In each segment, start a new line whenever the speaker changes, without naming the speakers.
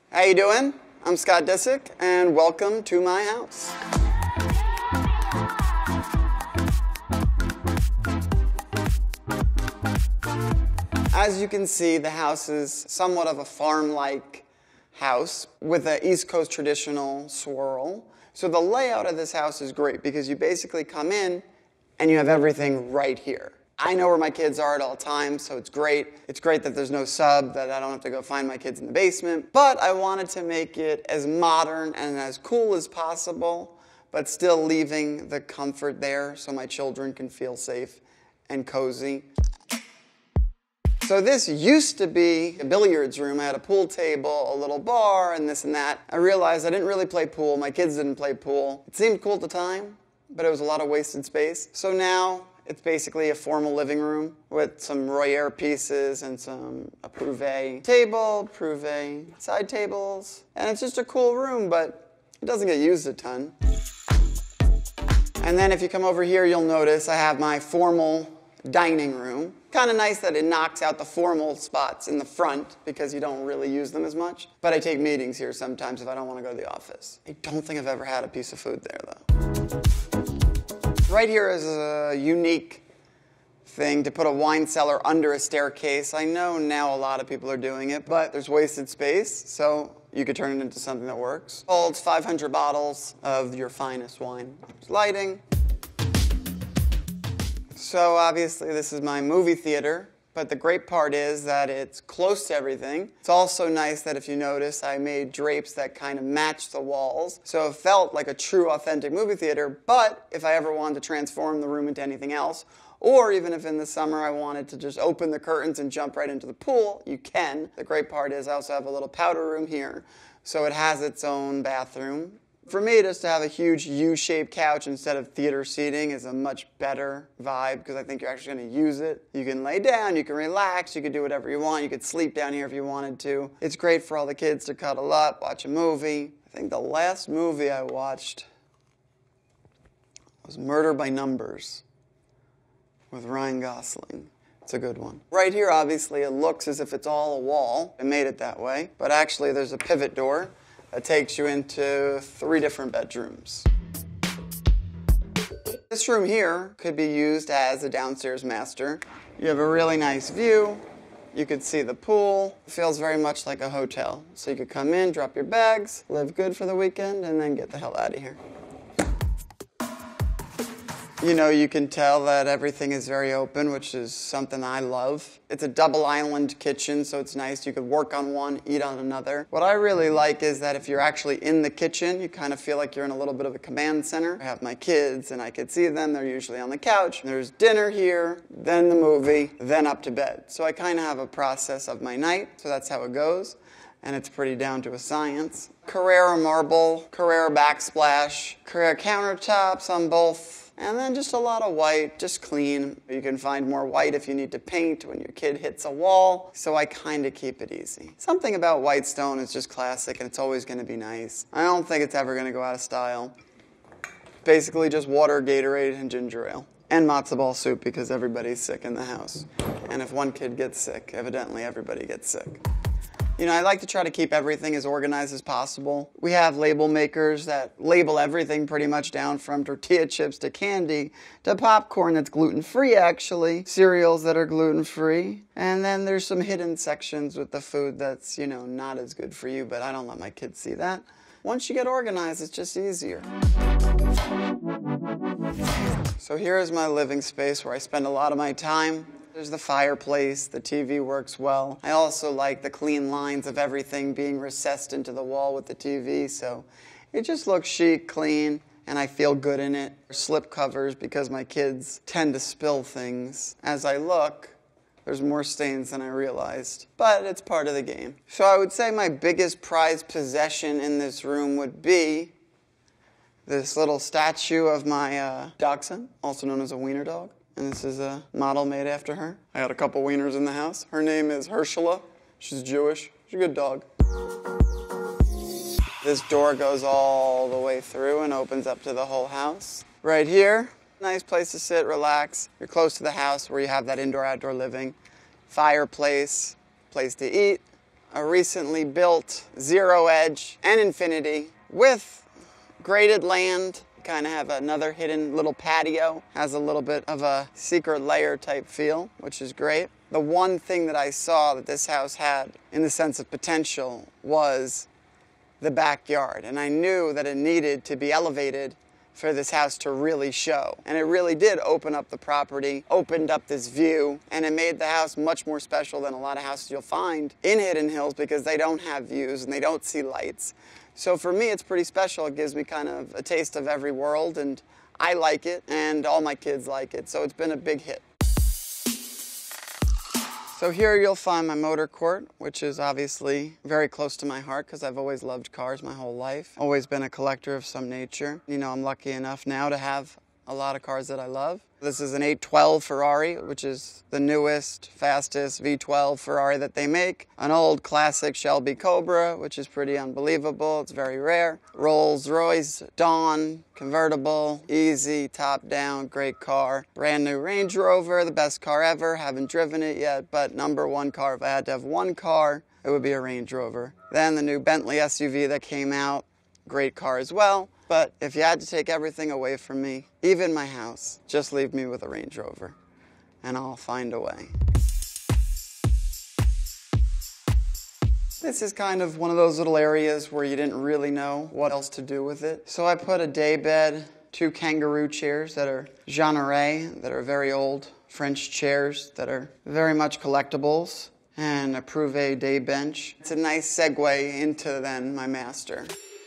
How you doing? I'm Scott Disick, and welcome to my house. As you can see, the house is somewhat of a farm-like house with an East Coast traditional swirl. So the layout of this house is great because you basically come in and you have everything right here. I know where my kids are at all times, so it's great. It's great that there's no sub, that I don't have to go find my kids in the basement. But I wanted to make it as modern and as cool as possible, but still leaving the comfort there so my children can feel safe and cozy. So this used to be a billiards room. I had a pool table, a little bar, and this and that. I realized I didn't really play pool. My kids didn't play pool. It seemed cool at the time, but it was a lot of wasted space. So now it's basically a formal living room with some Royer pieces and a Prouvé table, Prouvé side tables. And it's just a cool room, but it doesn't get used a ton. And then if you come over here, you'll notice I have my formal dining room. Kind of nice that it knocks out the formal spots in the front because you don't really use them as much. But I take meetings here sometimes if I don't want to go to the office. I don't think I've ever had a piece of food there, though. Right here is a unique thing to put a wine cellar under a staircase. I know now a lot of people are doing it, but there's wasted space, so you could turn it into something that works. Holds 500 bottles of your finest wine. There's lighting. So obviously this is my movie theater, but the great part is that it's close to everything. It's also nice that if you notice, I made drapes that kind of match the walls. So it felt like a true, authentic movie theater, but if I ever wanted to transform the room into anything else, or even if in the summer I wanted to just open the curtains and jump right into the pool, you can. The great part is I also have a little powder room here, so it has its own bathroom. For me, just to have a huge U-shaped couch instead of theater seating is a much better vibe because I think you're actually going to use it. You can lay down, you can relax, you can do whatever you want. You could sleep down here if you wanted to. It's great for all the kids to cuddle up, watch a movie. I think the last movie I watched was Murder by Numbers with Ryan Gosling. It's a good one. Right here, obviously, it looks as if it's all a wall. I made it that way. But actually, there's a pivot door that takes you into 3 different bedrooms. This room here could be used as a downstairs master. You have a really nice view. You could see the pool. It feels very much like a hotel. So you could come in, drop your bags, live good for the weekend, and then get the hell out of here. You know, you can tell that everything is very open, which is something I love. It's a double island kitchen, so it's nice. You could work on one, eat on another. What I really like is that if you're actually in the kitchen, you kind of feel like you're in a little bit of a command center. I have my kids, and I could see them. They're usually on the couch. There's dinner here, then the movie, then up to bed. So I kind of have a process of my night, so that's how it goes. And it's pretty down to a science. Carrara marble, Carrara backsplash, Carrara countertops on both. And then just a lot of white, just clean. You can find more white if you need to paint when your kid hits a wall. So I kind of keep it easy. Something about white stone is just classic and it's always going to be nice. I don't think it's ever going to go out of style. Basically just water, Gatorade, and ginger ale. And matzo ball soup because everybody's sick in the house. And if one kid gets sick, evidently everybody gets sick. You know, I like to try to keep everything as organized as possible. We have label makers that label everything pretty much down from tortilla chips to candy to popcorn that's gluten-free, actually, cereals that are gluten-free. And then there's some hidden sections with the food that's, you know, not as good for you, but I don't let my kids see that. Once you get organized, it's just easier. So here is my living space where I spend a lot of my time. There's the fireplace, the TV works well. I also like the clean lines of everything being recessed into the wall with the TV, so it just looks chic, clean, and I feel good in it. Slip covers because my kids tend to spill things. As I look, there's more stains than I realized, but it's part of the game. So I would say my biggest prized possession in this room would be this little statue of my dachshund, also known as a wiener dog. And this is a model made after her. I got a couple wieners in the house. Her name is Herschela. She's Jewish. She's a good dog. This door goes all the way through and opens up to the whole house. Right here, nice place to sit, relax. You're close to the house where you have that indoor-outdoor living. Fireplace, place to eat. a recently built Zero Edge and Infinity with graded land. Kind of have another hidden little patio. Has a little bit of a secret layer type feel, which is great. The one thing that I saw that this house had in the sense of potential was the backyard. And I knew that it needed to be elevated for this house to really show. And it really did open up the property, opened up this view, and it made the house much more special than a lot of houses you'll find in Hidden Hills because they don't have views and they don't see lights. So for me, it's pretty special. It gives me kind of a taste of every world, and I like it, and all my kids like it. So it's been a big hit. So here you'll find my motor court, which is obviously very close to my heart because I've always loved cars my whole life. Always been a collector of some nature. You know, I'm lucky enough now to have a lot of cars that I love. This is an 812 Ferrari, which is the newest, fastest V12 Ferrari that they make. An old classic Shelby Cobra, which is pretty unbelievable. It's very rare. Rolls-Royce Dawn, convertible, easy, top down, great car. Brand new Range Rover, the best car ever. Haven't driven it yet, but number one car. If I had to have one car, it would be a Range Rover. Then the new Bentley SUV that came out, great car as well. But if you had to take everything away from me, even my house, just leave me with a Range Rover, and I'll find a way. This is kind of one of those little areas where you didn't really know what else to do with it. So I put a day bed, 2 kangaroo chairs that are Jeanneret, that are very old French chairs that are very much collectibles, and a Prouvé day bench. It's a nice segue into then my master.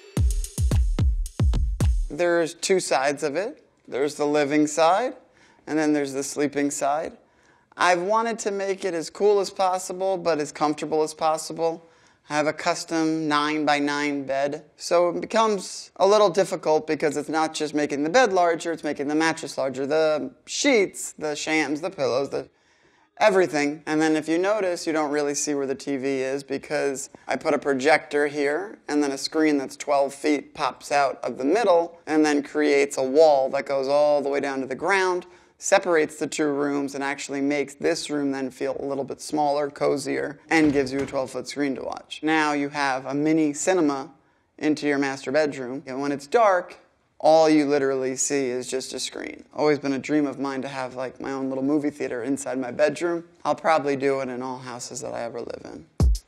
There's 2 sides of it. There's the living side, and then there's the sleeping side. I've wanted to make it as cool as possible, but as comfortable as possible. I have a custom 9x9 bed, so it becomes a little difficult because it's not just making the bed larger, it's making the mattress larger. The sheets, the shams, the pillows, everything. And then if you notice, you don't really see where the TV is because I put a projector here and then a screen that's 12 feet pops out of the middle and then creates a wall that goes all the way down to the ground, separates the 2 rooms and actually makes this room then feel a little bit smaller, cozier, and gives you a 12-foot screen to watch. Now you have a mini cinema into your master bedroom, and when it's dark, all you literally see is just a screen. Always been a dream of mine to have like my own little movie theater inside my bedroom. I'll probably do it in all houses that I ever live in.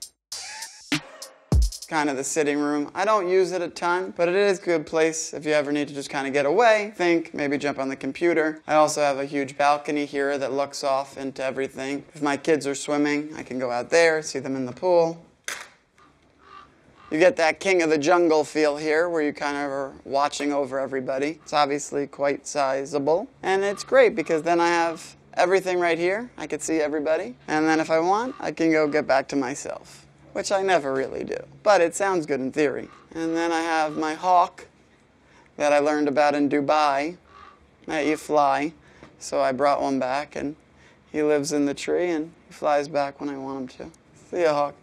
Kind of the sitting room. I don't use it a ton, but it is a good place if you ever need to just kind of get away, think, maybe jump on the computer. I also have a huge balcony here that looks off into everything. If my kids are swimming, I can go out there, see them in the pool. You get that king of the jungle feel here where you kind of are watching over everybody. It's obviously quite sizable. And it's great because then I have everything right here. I can see everybody. And then if I want, I can go get back to myself, which I never really do. But it sounds good in theory. And then I have my hawk that I learned about in Dubai, that you fly. So I brought one back and he lives in the tree and he flies back when I want him to. See ya, hawk.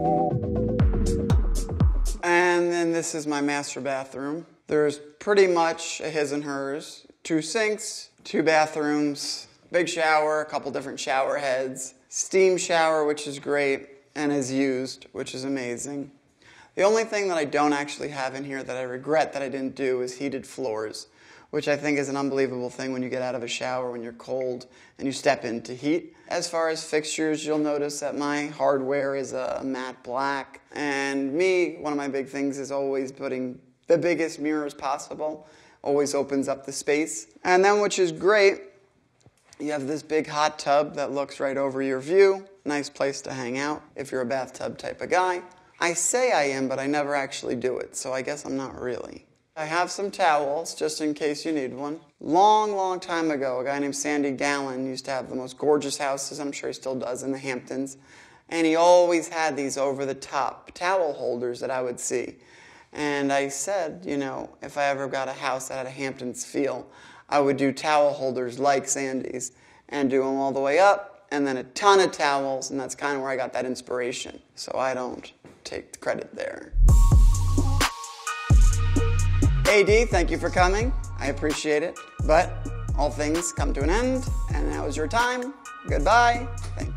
And then this is my master bathroom. There's pretty much a his and hers. 2 sinks, 2 bathrooms, big shower, a couple different shower heads, steam shower, which is great and is used, which is amazing. The only thing that I don't actually have in here that I regret that I didn't do is heated floors, which I think is an unbelievable thing when you get out of a shower when you're cold and you step into heat. As far as fixtures, you'll notice that my hardware is a matte black. And me, one of my big things is always putting the biggest mirrors possible. Always opens up the space. And then, which is great, you have this big hot tub that looks right over your view. Nice place to hang out if you're a bathtub type of guy. I say I am, but I never actually do it, so I guess I'm not really. I have some towels, just in case you need one. Long time ago, a guy named Sandy Gallen used to have the most gorgeous houses, I'm sure he still does, in the Hamptons. And he always had these over-the-top towel holders that I would see. And I said, you know, if I ever got a house that had a Hamptons feel, I would do towel holders like Sandy's and do them all the way up, and then a ton of towels, and that's kind of where I got that inspiration. So I don't take the credit there. AD, thank you for coming. I appreciate it. But all things come to an end, and now is your time. Goodbye. Thank you.